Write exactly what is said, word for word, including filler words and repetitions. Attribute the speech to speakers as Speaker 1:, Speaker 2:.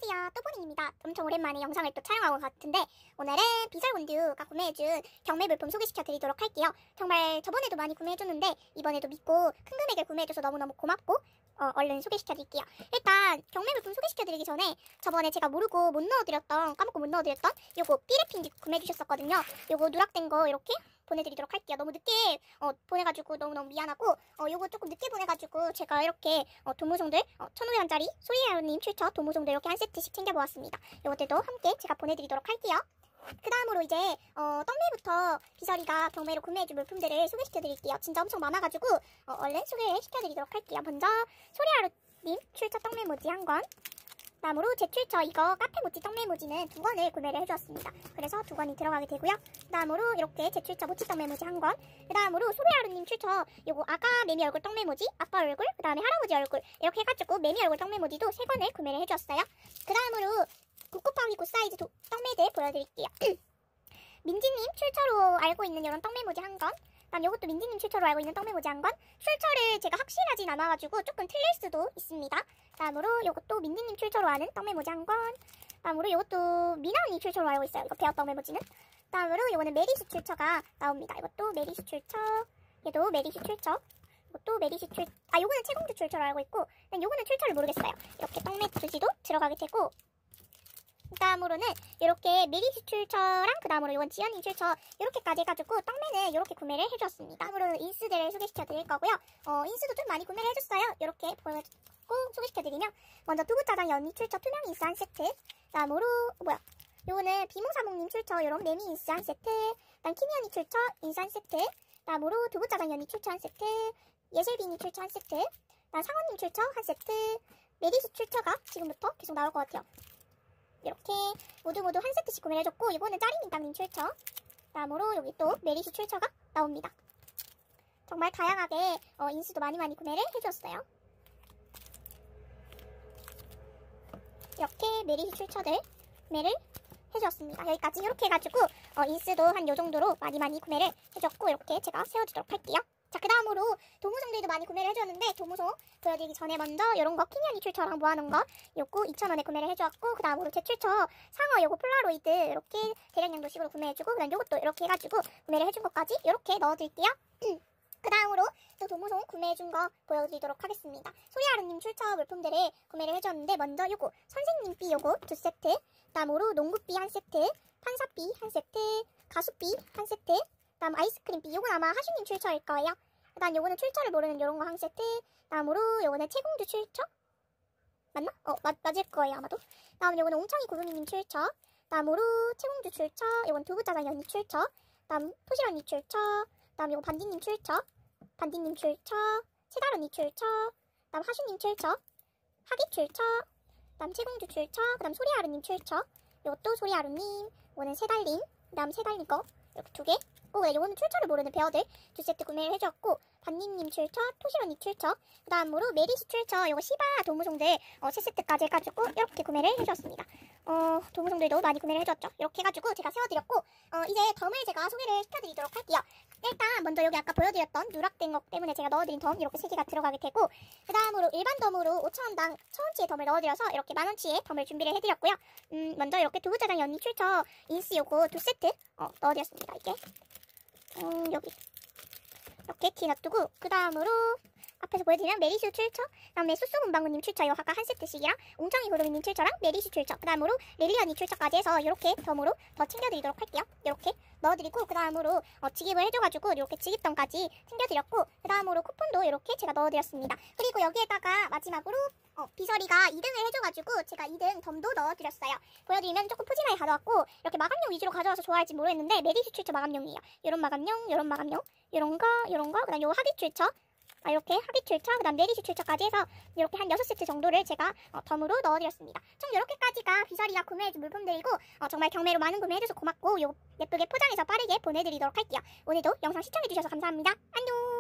Speaker 1: 안녕하세요, 또보닝입니다. 엄청 오랜만에 영상을 또 촬영하고 같은데 오늘은 비설곤듀가 구매해준 경매 물품 소개시켜드리도록 할게요. 정말 저번에도 많이 구매해줬는데 이번에도 믿고 큰 금액을 구매해줘서 너무너무 고맙고 어, 얼른 소개시켜드릴게요. 일단 경매 물품 소개시켜드리기 전에 저번에 제가 모르고 못 넣어드렸던 까먹고 못 넣어드렸던 요거 삐레핀 구매해주셨었거든요. 요거 누락된 거 이렇게 보내드리도록 할게요. 너무 늦게 어, 보내가지고 너무너무 미안하고 어, 요거 조금 늦게 보내가지고 제가 이렇게 어, 도무송들 어, 천오백 원짜리 소리야루님 출처 도무송들 이렇게 한 세트씩 챙겨보았습니다. 요것들도 함께 제가 보내드리도록 할게요. 그 다음으로 이제 어, 떡매부터 비설이가 경매로 구매해준 물품들을 소개시켜드릴게요. 진짜 엄청 많아가지고 어, 얼른 소개시켜드리도록 할게요. 먼저 소리야루님 출처 떡매 모지 한 권, 그 다음으로 제 출처 이거 카페 모찌 떡매 모지는 두 권을 구매를 해주었습니다. 그래서 두 권이 들어가게 되고요. 그 다음으로 이렇게 제 출처 모찌 떡매 모지 한 권, 그 다음으로 소리하루님 출처 요거 아가 매미 얼굴 떡매 모지, 아빠 얼굴, 그 다음에 할아버지 얼굴 이렇게 해가지고 매미 얼굴 떡매 모지도 세 권을 구매를 해주었어요. 그 다음으로 구 곱하기 구 사이즈 도, 떡매들 보여드릴게요. 민지님 출처로 알고 있는 이런 떡매 모지 한 권, 그다음 요것도 민지님 출처로 알고 있는 떡매모지 한 건, 출처를 제가 확실하진 않아가지고 조금 틀릴 수도 있습니다. 다음으로 요것도 민지님 출처로 아는 떡매모지 한 건, 다음으로 요것도 미나 언니 출처로 알고 있어요. 이거 베어 떡매모지는. 다음으로 요거는 메리시 출처가 나옵니다. 이것도 메리시 출처, 얘도 메리시 출처, 이것도 메리시 출, 아 요거는 채공주 출처로 알고 있고, 요거는 출처를 모르겠어요. 이렇게 떡매모지도 들어가게 되고, 그 다음으로는 이렇게 메리시 출처랑 그 다음으로 이건 지연님 출처 이렇게까지 해가지고 떡매는 이렇게 구매를 해줬습니다. 다음으로는 인스들을 소개시켜드릴 거고요. 어, 인스도 좀 많이 구매를 해줬어요. 이렇게 보여주고 소개시켜드리면 먼저 두부짜장이 언니 출처 투명 인스 한 세트, 그 다음으로 어, 뭐야 요거는 비모사몽님 출처 이런 매미 인스 한 세트, 그 다음 키미 언니 출처 인스 한 세트, 그 다음으로 두부짜장이 언니 출처 한 세트, 예슬비니 출처 한 세트, 그 다음 상원님 출처 한 세트, 메리시 출처가 지금부터 계속 나올 것 같아요. 이렇게 모두 모두 한 세트씩 구매를 해줬고, 이거는 짜리민땅님 출처, 다음으로 여기 또 메리시 출처가 나옵니다. 정말 다양하게 어, 인수도 많이 많이 구매를 해주었어요. 이렇게 메리시 출처들 구매를 해주었습니다. 여기까지 이렇게 해가지고 어, 인수도 한 요 정도로 많이 많이 구매를 해줬고, 이렇게 제가 세워주도록 할게요. 자, 그 다음으로 도무송들도 많이 구매를 해주었는데, 도무송 보여드리기 전에 먼저 이런 거 키미언니 출처랑 모아놓은 거 요거 이천 원에 구매를 해주었고, 그 다음으로 제 출처 상어 요거 폴라로이드 이렇게 대량량도 식으로 구매해주고, 그 다음 요것도 이렇게 해가지고 구매를 해준 것까지 이렇게 넣어드릴게요. 그 다음으로 또 도무송 구매해준 거 보여드리도록 하겠습니다. 소리하루님 출처 물품들을 구매를 해줬는데, 먼저 요거 선생님삐 요거 두 세트, 그 다음으로 농구삐 한 세트, 판사삐 한 세트, 가수삐 한 세트, 그 다음 아이스크림삐 요건 아마 하슈님 출처일 거예요. 그 다음 요거는 출처를 모르는 요런 거 한 세트, 다음으로 요거는 채공주 출처? 맞나? 어, 맞, 맞을 거예요, 아마도. 다음 요거는 옹청이 구름이님 출처, 다음으로 채공주 출처, 요건 두부짜장 언니 출처, 다음 토실 언니 출처, 다음 요거 반디님 출처, 반디님 출처, 채달 언니 출처, 다음 하슈님 출처, 하기 출처, 다음 채공주 출처, 그 다음 소리하루님 출처, 요것도 소리하루님, 요거는 세달님, 그 다음 세달님 거, 이렇게 두 개. 오, 네, 요거는 출처를 모르는 베어들 두 세트 구매를 해주었고, 반니님 출처, 토실 언니 출처, 그 다음으로 메리시 출처, 요거 시바 도무송들 어, 세 세트까지 해가지고 이렇게 구매를 해주었습니다. 어, 도무송들도 많이 구매를 해주었죠. 이렇게 해가지고 제가 세워드렸고, 어, 이제 덤을 제가 소개를 시켜드리도록 할게요. 일단 먼저 여기 아까 보여드렸던 누락된 것 때문에 제가 넣어드린 덤 이렇게 세 개가 들어가게 되고, 그 다음으로 일반 덤으로 오천 원당 천 원치의 덤을 넣어드려서 이렇게 만 원치의 덤을 준비를 해드렸고요. 음, 먼저 이렇게 두부짜장 언니 출처 인스 요거 두 세트 어, 넣어드렸습니다. 이게 음, 여기 이렇게 티 놔두고, 그 다음으로 앞에서 보여드리면 메리슈 출처, 그 다음에 수수문방구님 출처 요 아까 한 세트씩이랑 옹청이 구름이님 출처랑 메리슈 출처, 그 다음으로 레리언이 출처까지 해서 이렇게 덤으로 더 챙겨드리도록 할게요. 이렇게 넣어드리고, 그 다음으로 어, 직입을 해줘가지고 이렇게 직입덤까지 챙겨드렸고, 그 다음으로 쿠폰도 이렇게 제가 넣어드렸습니다. 그리고 여기에다가 마지막으로 어, 비설이가 이 등을 해줘가지고 제가 이 등 덤도 넣어드렸어요. 보여드리면 조금 푸짐하게 가져왔고, 이렇게 마감용 위주로 가져와서 좋아할지 모르겠는데 메리슈 출처 마감용이에요. 요런 마감용, 요런 마감용, 요런 거, 요런 거, 그 다음 요 하기 출처, 아, 이렇게 하기 출처, 그 다음 메리시 출처까지 해서 이렇게 한 여섯 세트 정도를 제가 어, 덤으로 넣어드렸습니다. 총 이렇게까지가 비설이가 구매해준 물품들이고, 어, 정말 경매로 많은 구매해줘서 고맙고, 요 예쁘게 포장해서 빠르게 보내드리도록 할게요. 오늘도 영상 시청해주셔서 감사합니다. 안녕!